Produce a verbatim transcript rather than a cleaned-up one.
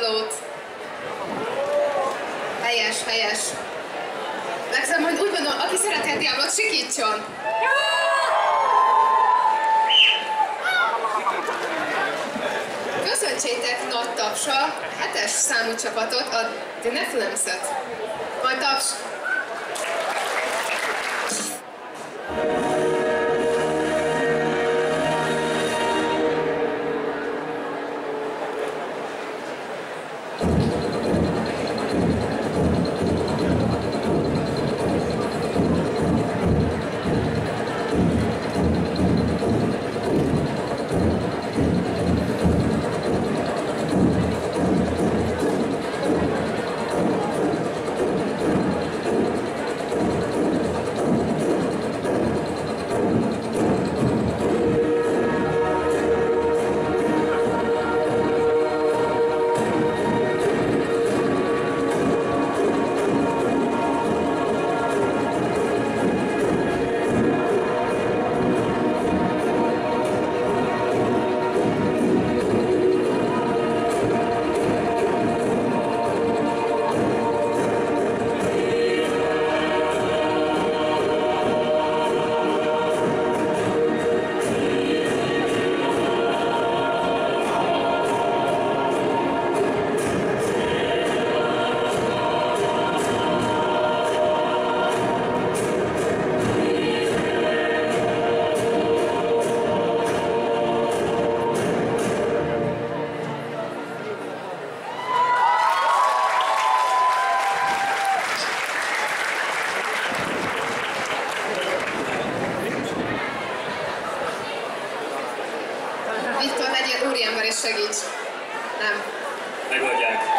Diablót. Helyes, helyes. Legszebb, hogy úgy mondom, aki szereti a Diablót, sikítson! Köszöntsétek nagy tapsal hetes számú csapatot, a The Nephilims-et. Majd taps! Viktor, legyél úriember és segíts! Nem. Megoldják.